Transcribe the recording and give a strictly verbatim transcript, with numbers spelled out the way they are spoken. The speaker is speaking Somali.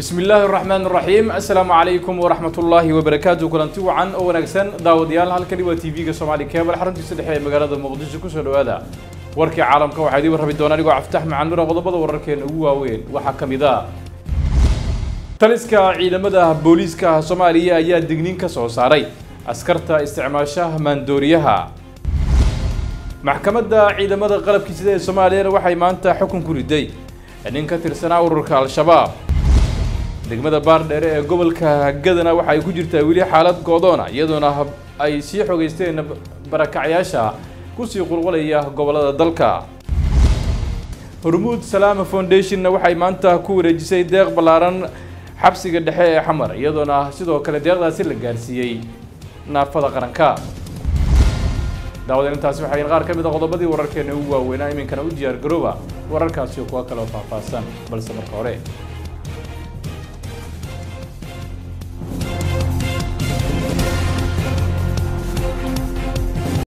بسم الله الرحمن الرحيم السلام عليكم ورحمة الله وبركاته كلنتي وعن أو نكسن داوديال هالكني وتي في كسومالي كابل حرنتي سدحي مقالة مقدسة كسر هذا وركي عالم كوحدي وربي دوناري وعفتح مع نور غضبض وركين هو وين وحكم ذا تلسكا عيدمدا بوليسكا سوماليا يا دقنين كسو ساري أسكرتا استعماشاه ماندوريها محكمة عيدمدا قلب كيسيدة سوماليا وحي مانتا حكم كوريدي إن كثير سنة وركال الشباب degmada baardheere ee gobolka gadana waxa ay ku jirtaa wili xaalad go'doona iyadoo ay sii xogeysteen barakacayaasha ku sii qulqulaya gobolada dalka Hormuud Salaama Foundation waxa ay maanta ku wareejisay deeq balaaran xabsiga dhexe ee Xamar iyadoo sidoo kale deeqdaasi la gaarsiiyay naafada qaranka daawadeen taasi waxa ay qaar ka mid ah qodobadii wararkeena ugu waaweynaa iminkana u diyaar garooba wararkaasi oo kuwa kale oo faahfaahsan balse marka hore